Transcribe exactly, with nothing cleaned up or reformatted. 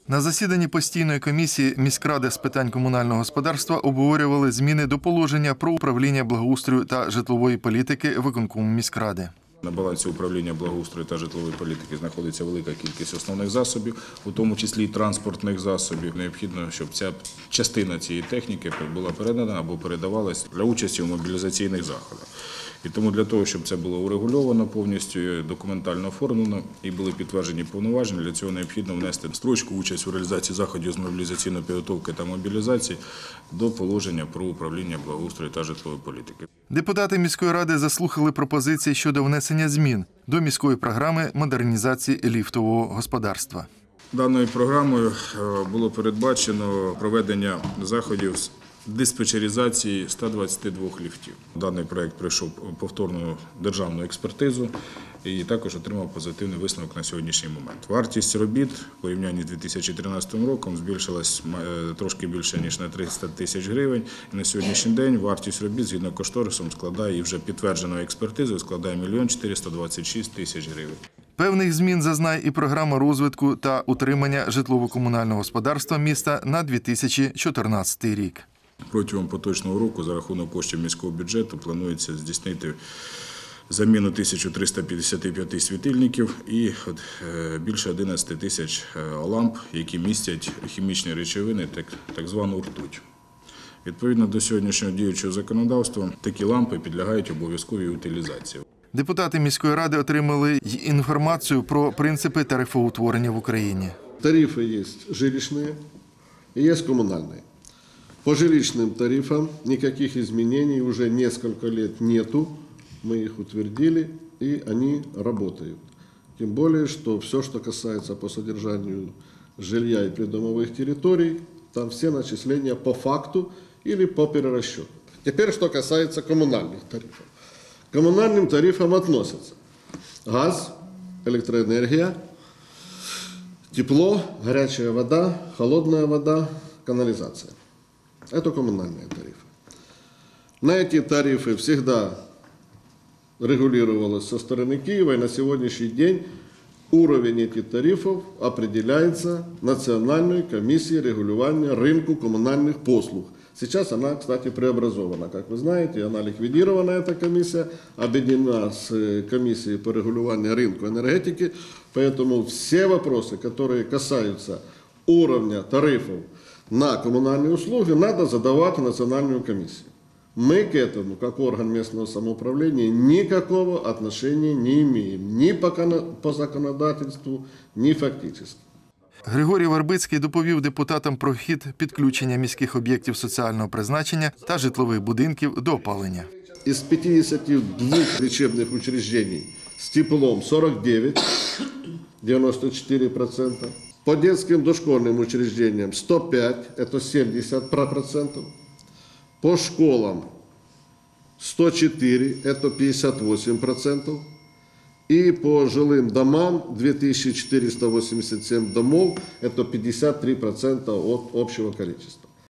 На засіданні постійної комісії міськради з питань комунального господарства обговорювали зміни до положення про управління благоустрою та житлової політики виконкому міськради. На балансі управління благоустрою та житлової політики знаходиться велика кількість основних засобів, у тому числі і транспортних засобів. Необхідно, щоб ця частина цієї техніки була передана або передавалась для участі у мобілізаційних заходах. І тому для того, щоб це було урегульовано повністю, документально оформлено і були підтверджені повноваження, для цього необхідно внести строчку участь у реалізації заходів з мобілізаційної підготовки та мобілізації до положення про управління благоустрою та житлової політики. Депутати міської ради заслухали пропозиції щодо внесення змін до міської програми модернізації ліфтового господарства. Даною програмою було передбачено проведення заходів з диспетчеризації ста двадцяти двох ліфтів. Даний проєкт пройшов повторну державну експертизу і також отримав позитивний висновок на сьогоднішній момент. Вартість робіт в порівнянні з дві тисячі тринадцятим роком збільшилась трошки більше, ніж на триста тисяч гривень. І на сьогоднішній день вартість робіт згідно кошторисом складає і вже підтвердженою експертизою складає мільйон чотириста двадцять шість тисяч гривень. Певних змін зазнає і програма розвитку та утримання житлово-комунального господарства міста на дві тисячі чотирнадцятий рік. Протягом поточного року за рахунок коштів міського бюджету планується здійснити заміну тисяча триста п'ятдесят п'ять світильників і більше одинадцяти тисяч ламп, які містять хімічні речовини, так звану ртуть. Відповідно до сьогоднішнього діючого законодавства, такі лампи підлягають обов'язковій утилізації. Депутати міської ради отримали й інформацію про принципи тарифоутворення в Україні. Тарифи є жилищні і є комунальні. По жилищным тарифам никаких изменений уже несколько лет нету. Мы их утвердили, и они работают. Тем более, что все, что касается по содержанию жилья и придомовых территорий, там все начисления по факту или по перерасчету. Теперь, что касается коммунальных тарифов. К коммунальным тарифам относятся газ, электроэнергия, тепло, горячая вода, холодная вода, канализация. Это коммунальные тарифы. На эти тарифы всегда регулировалось со стороны Киева, и на сегодняшний день уровень этих тарифов определяется Национальной комиссией регулирования рынка коммунальных послуг. Сейчас она, кстати, преобразована. Как вы знаете, она ликвидирована, эта комиссия, объединена с комиссией по регулированию рынка энергетики. Поэтому все вопросы, которые касаются уровня тарифов на коммунальные услуги, надо задавать в национальную комиссию. Мы к этому, как орган местного самоуправления, никакого отношения не имеем. Ни по законодательству, ни фактически. Григорій Вербицький доповів депутатам про хід підключення міських об'єктів соціального призначення та житлових будинків до опалення. Из пятидесяти двух лечебных учреждений с теплом сорок девять, девяносто четыре процента. По детским дошкольным учреждениям сто пять, это семьдесят процентов. По школам сто четыре, это пятьдесят восемь процентов. И по жилым домам две тысячи четыреста восемьдесят семь домов, это пятьдесят три процента от общего количества.